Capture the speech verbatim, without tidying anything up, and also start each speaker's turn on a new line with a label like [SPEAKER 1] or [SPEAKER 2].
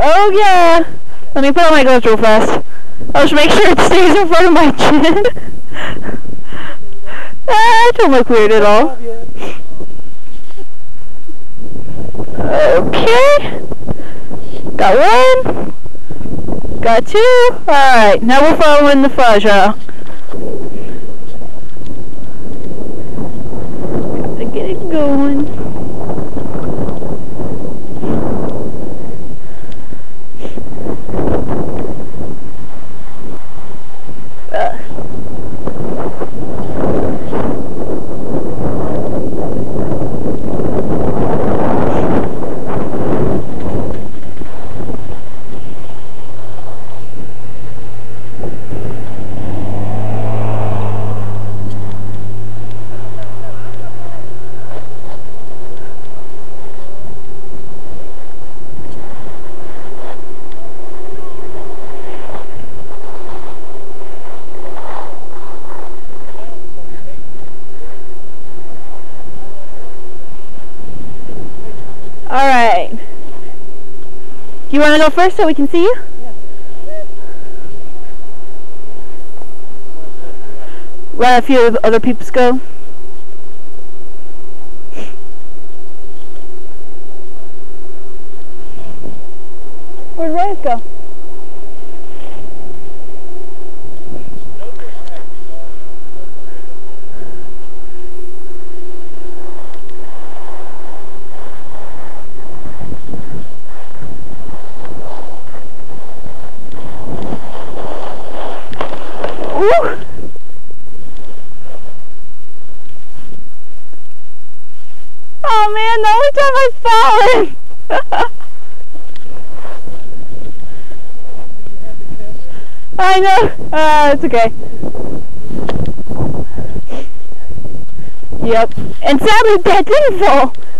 [SPEAKER 1] Oh yeah! Let me put on my gloves real fast. I'll just make sure it stays in front of my chin. Ah, it don't look weird at all. Okay. Got one. Got two. Alright, now we're following the fudge, huh? Gotta get it going. Uh. Alright. You want to go first so we can see you?
[SPEAKER 2] Yeah.
[SPEAKER 1] Let a few of the other peeps go. Where'd Reyes go? Woo! Oh man, the only time I've fallen! I know! Uh, it's okay. Yep. And sadly that didn't fall!